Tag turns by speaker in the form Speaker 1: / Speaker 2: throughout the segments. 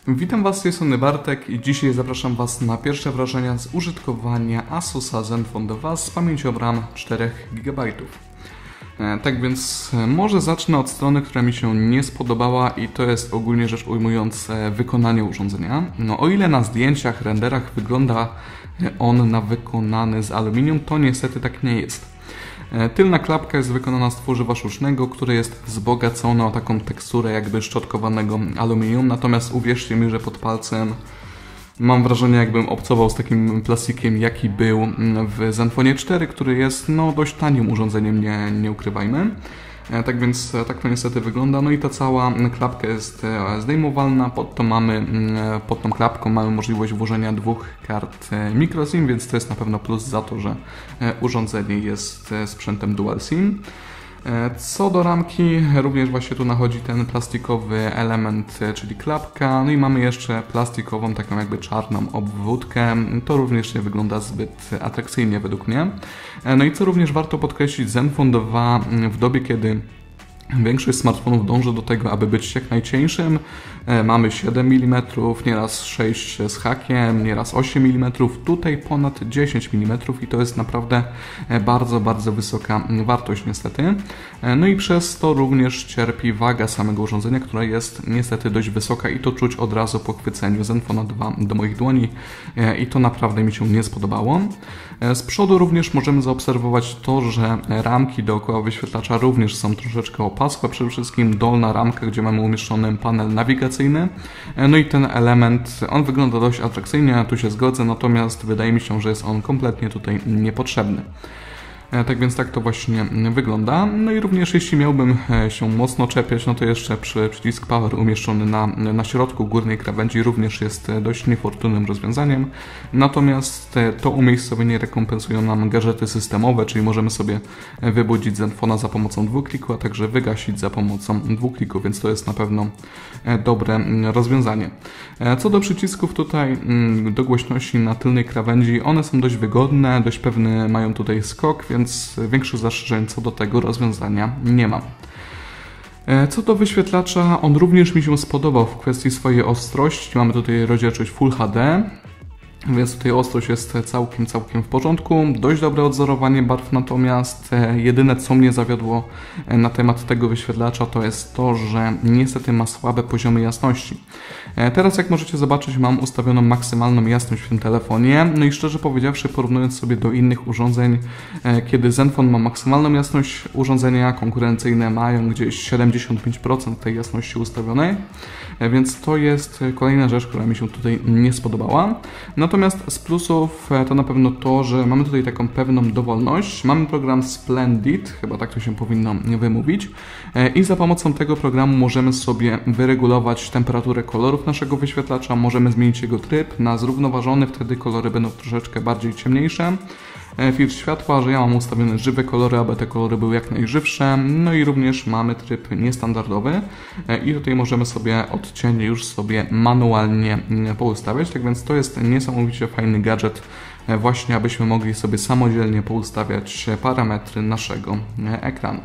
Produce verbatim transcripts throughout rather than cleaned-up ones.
Speaker 1: Witam Was, z tej strony Bartek i dzisiaj zapraszam Was na pierwsze wrażenia z użytkowania Asusa Zenfone dwa z pamięcią RAM cztery gigabajty. E, tak więc e, może zacznę od strony, która mi się nie spodobała i to jest ogólnie rzecz ujmując e, wykonanie urządzenia. No, o ile na zdjęciach, renderach wygląda on na wykonany z aluminium, to niestety tak nie jest. Tylna klapka jest wykonana z tworzywa sztucznego, które jest wzbogacone o taką teksturę jakby szczotkowanego aluminium, natomiast uwierzcie mi, że pod palcem mam wrażenie, jakbym obcował z takim plastikiem, jaki był w Zenfone cztery, który jest no, dość tanim urządzeniem, nie, nie ukrywajmy. Tak więc tak to niestety wygląda. No i ta cała klapka jest zdejmowalna. Pod, to mamy, pod tą klapką mamy możliwość włożenia dwóch kart microSIM, więc to jest na pewno plus za to, że urządzenie jest sprzętem dual SIM. Co do ramki, również właśnie tu nachodzi ten plastikowy element, czyli klapka. No i mamy jeszcze plastikową, taką jakby czarną obwódkę. To również nie wygląda zbyt atrakcyjnie według mnie. No i co również warto podkreślić, Zenfone dwa w dobie, kiedy większość smartfonów dąży do tego, aby być jak najcieńszym. Mamy siedem milimetrów, nieraz sześć z hakiem, nieraz osiem milimetrów, tutaj ponad dziesięć milimetrów i to jest naprawdę bardzo, bardzo wysoka wartość niestety. No i przez to również cierpi waga samego urządzenia, która jest niestety dość wysoka i to czuć od razu po chwyceniu Zenfone dwa do moich dłoni i to naprawdę mi się nie spodobało. Z przodu również możemy zaobserwować to, że ramki dookoła wyświetlacza również są troszeczkę opaskłe, przede wszystkim dolna ramka, gdzie mamy umieszczony panel nawigacyjny. No i ten element, on wygląda dość atrakcyjnie, tu się zgodzę, natomiast wydaje mi się, że jest on kompletnie tutaj niepotrzebny. Tak więc tak to właśnie wygląda. No i również jeśli miałbym się mocno czepiać, no to jeszcze przy przycisk Power umieszczony na, na środku górnej krawędzi również jest dość niefortunnym rozwiązaniem. Natomiast to umiejscowienie rekompensują nam gadżety systemowe, czyli możemy sobie wybudzić Zenfona za pomocą dwóch kliku, a także wygasić za pomocą dwóch klików, więc to jest na pewno dobre rozwiązanie. Co do przycisków tutaj do głośności na tylnej krawędzi, one są dość wygodne, dość pewny mają tutaj skok, więc większych zastrzeżeń co do tego rozwiązania nie mam. Co do wyświetlacza, on również mi się spodobał w kwestii swojej ostrości. Mamy tutaj rozdzielczość Full H D, więc tutaj ostrość jest całkiem, całkiem w porządku. Dość dobre odzorowanie barw, natomiast jedyne co mnie zawiodło na temat tego wyświetlacza to jest to, że niestety ma słabe poziomy jasności. Teraz jak możecie zobaczyć, mam ustawioną maksymalną jasność w tym telefonie, no i szczerze powiedziawszy, porównując sobie do innych urządzeń, kiedy Zenfone ma maksymalną jasność, urządzenia konkurencyjne mają gdzieś siedemdziesiąt pięć procent tej jasności ustawionej, więc to jest kolejna rzecz, która mi się tutaj nie spodobała. Natomiast z plusów to na pewno to, że mamy tutaj taką pewną dowolność. Mamy program Splendid, chyba tak to się powinno wymówić, i za pomocą tego programu możemy sobie wyregulować temperaturę kolorów naszego wyświetlacza, możemy zmienić jego tryb na zrównoważony, wtedy kolory będą troszeczkę bardziej ciemniejsze. Filtr światła, że ja mam ustawione żywe kolory, aby te kolory były jak najżywsze. No i również mamy tryb niestandardowy i tutaj możemy sobie odcienie już sobie manualnie poustawiać. Tak więc to jest niesamowicie fajny gadżet, właśnie abyśmy mogli sobie samodzielnie poustawiać parametry naszego ekranu.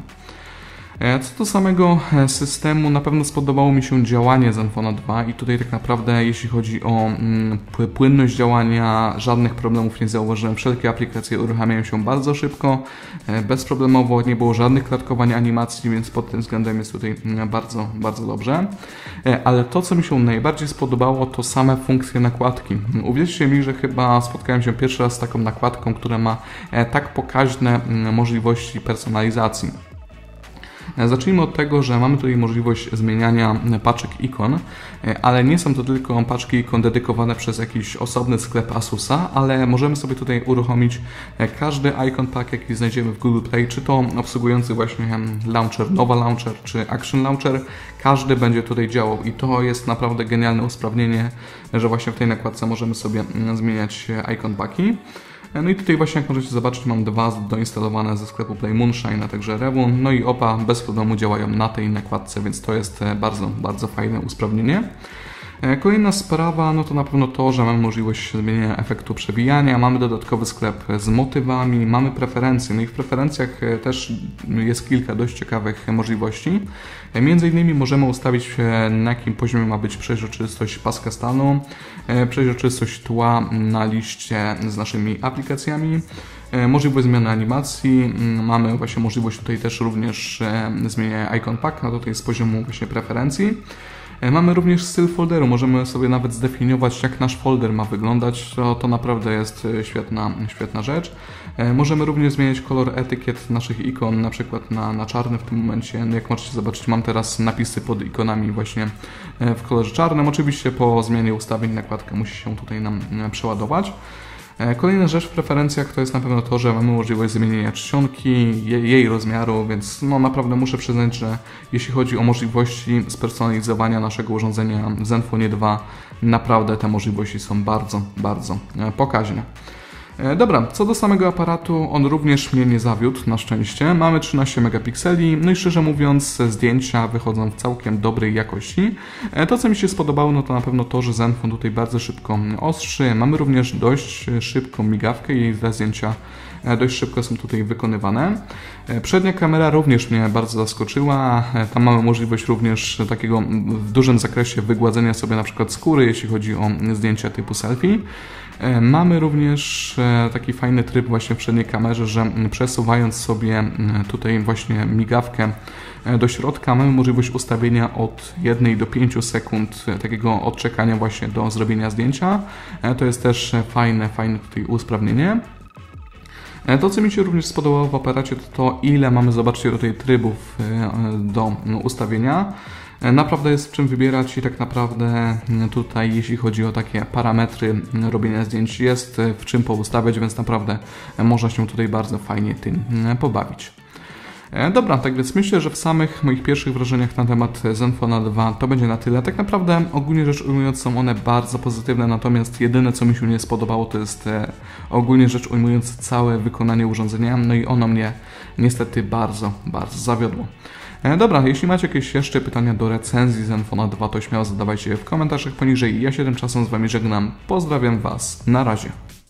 Speaker 1: Co do samego systemu, na pewno spodobało mi się działanie Zenfone dwa i tutaj tak naprawdę jeśli chodzi o mm, płynność działania, żadnych problemów nie zauważyłem. Wszelkie aplikacje uruchamiają się bardzo szybko, bezproblemowo, nie było żadnych klatkowań animacji, więc pod tym względem jest tutaj bardzo, bardzo dobrze. Ale to, co mi się najbardziej spodobało, to same funkcje nakładki. Uwierzcie mi, że chyba spotkałem się pierwszy raz z taką nakładką, która ma tak pokaźne możliwości personalizacji. Zacznijmy od tego, że mamy tutaj możliwość zmieniania paczek ikon, ale nie są to tylko paczki ikon dedykowane przez jakiś osobny sklep Asusa, ale możemy sobie tutaj uruchomić każdy icon pack, jaki znajdziemy w Google Play, czy to obsługujący właśnie Launcher, Nova Launcher, czy Action Launcher, każdy będzie tutaj działał i to jest naprawdę genialne usprawnienie, że właśnie w tej nakładce możemy sobie zmieniać icon packi. No i tutaj właśnie jak możecie zobaczyć, mam dwa doinstalowane ze sklepu Play Moonshine, a także Revun, no i oba bez problemu działają na tej nakładce, więc to jest bardzo, bardzo fajne usprawnienie. Kolejna sprawa, no to na pewno to, że mamy możliwość zmienienia efektu przewijania, mamy dodatkowy sklep z motywami, mamy preferencje, no i w preferencjach też jest kilka dość ciekawych możliwości. Między innymi możemy ustawić, na jakim poziomie ma być przeźroczystość paska stanu, przeźroczystość tła na liście z naszymi aplikacjami, możliwość zmiany animacji, mamy właśnie możliwość tutaj też również zmieniania icon pack, no to tutaj z poziomu właśnie preferencji. Mamy również styl folderu, możemy sobie nawet zdefiniować, jak nasz folder ma wyglądać, to, to naprawdę jest świetna, świetna rzecz. Możemy również zmieniać kolor etykiet naszych ikon, na przykład na, na czarny w tym momencie. Jak możecie zobaczyć, mam teraz napisy pod ikonami właśnie w kolorze czarnym. Oczywiście po zmianie ustawień nakładka musi się tutaj nam przeładować. Kolejna rzecz w preferencjach to jest na pewno to, że mamy możliwość zmienienia czcionki, jej rozmiaru, więc no naprawdę muszę przyznać, że jeśli chodzi o możliwości spersonalizowania naszego urządzenia w Zenfonie dwa, naprawdę te możliwości są bardzo, bardzo pokaźne. Dobra, co do samego aparatu, on również mnie nie zawiódł, na szczęście. Mamy trzynaście megapikseli, no i szczerze mówiąc zdjęcia wychodzą w całkiem dobrej jakości. To, co mi się spodobało, no to na pewno to, że Zenfone tutaj bardzo szybko ostrzy. Mamy również dość szybką migawkę i te zdjęcia dość szybko są tutaj wykonywane. Przednia kamera również mnie bardzo zaskoczyła. Tam mamy możliwość również takiego w dużym zakresie wygładzenia sobie na przykład skóry, jeśli chodzi o zdjęcia typu selfie. Mamy również taki fajny tryb właśnie w przedniej kamerze, że przesuwając sobie tutaj właśnie migawkę do środka, mamy możliwość ustawienia od jednej do pięciu sekund takiego odczekania właśnie do zrobienia zdjęcia. To jest też fajne, fajne tutaj usprawnienie. To, co mi się również spodobało w aparacie, to to, ile mamy, zobaczcie, tutaj trybów do ustawienia. Naprawdę jest w czym wybierać i tak naprawdę tutaj, jeśli chodzi o takie parametry robienia zdjęć, jest w czym poustawiać, więc naprawdę można się tutaj bardzo fajnie tym pobawić. Dobra, tak więc myślę, że w samych moich pierwszych wrażeniach na temat Zenfona dwa to będzie na tyle. Tak naprawdę ogólnie rzecz ujmując są one bardzo pozytywne, natomiast jedyne, co mi się nie spodobało, to jest ogólnie rzecz ujmując całe wykonanie urządzenia, no i ono mnie niestety bardzo, bardzo zawiodło. Dobra, jeśli macie jakieś jeszcze pytania do recenzji Zenfona dwa, to śmiało zadawajcie je w komentarzach poniżej. Ja się tymczasem z Wami żegnam. Pozdrawiam Was. Na razie.